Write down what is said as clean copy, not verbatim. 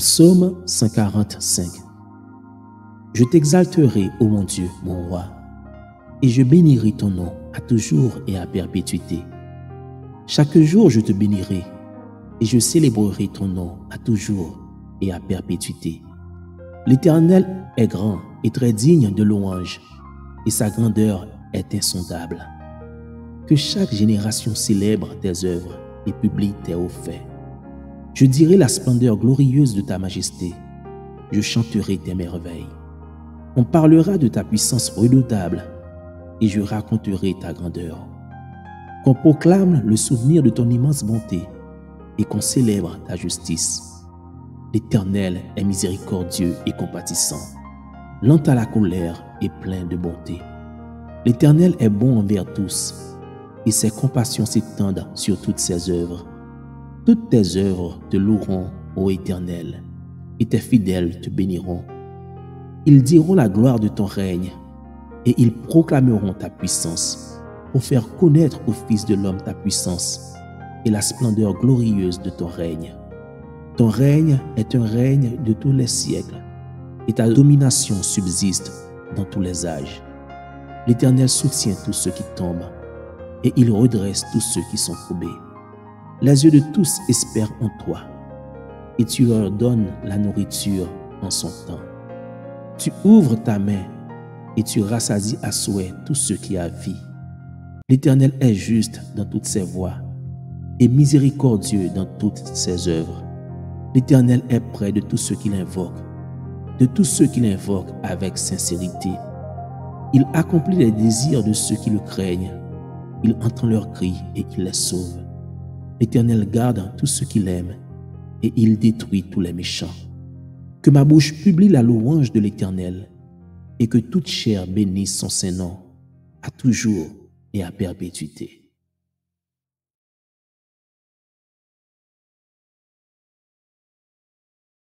Psaume 145. Je t'exalterai, ô mon Dieu, mon roi, et je bénirai ton nom à toujours et à perpétuité. Chaque jour je te bénirai, et je célébrerai ton nom à toujours et à perpétuité. L'Éternel est grand et très digne de louange, et sa grandeur est insondable. Que chaque génération célèbre tes œuvres et publie tes hauts faits. Je dirai la splendeur glorieuse de ta majesté. Je chanterai tes merveilles. On parlera de ta puissance redoutable et je raconterai ta grandeur. Qu'on proclame le souvenir de ton immense bonté et qu'on célèbre ta justice. L'Éternel est miséricordieux et compatissant, lent à la colère et plein de bonté. L'Éternel est bon envers tous et ses compassions s'étendent sur toutes ses œuvres. Toutes tes œuvres te loueront, ô Éternel, et tes fidèles te béniront. Ils diront la gloire de ton règne, et ils proclameront ta puissance, pour faire connaître aux fils de l'homme ta puissance et la splendeur glorieuse de ton règne. Ton règne est un règne de tous les siècles, et ta domination subsiste dans tous les âges. L'Éternel soutient tous ceux qui tombent, et il redresse tous ceux qui sont courbés. Les yeux de tous espèrent en toi, et tu leur donnes la nourriture en son temps. Tu ouvres ta main, et tu rassasies à souhait tous ceux qui a vie. L'Éternel est juste dans toutes ses voies, et miséricordieux dans toutes ses œuvres. L'Éternel est près de tous ceux qui l'invoquent, de tous ceux qui l'invoquent avec sincérité. Il accomplit les désirs de ceux qui le craignent. Il entend leurs cris et il les sauve. L'Éternel garde tous ceux qui l'aiment et il détruit tous les méchants. Que ma bouche publie la louange de l'Éternel et que toute chair bénisse son Saint-Nom à toujours et à perpétuité.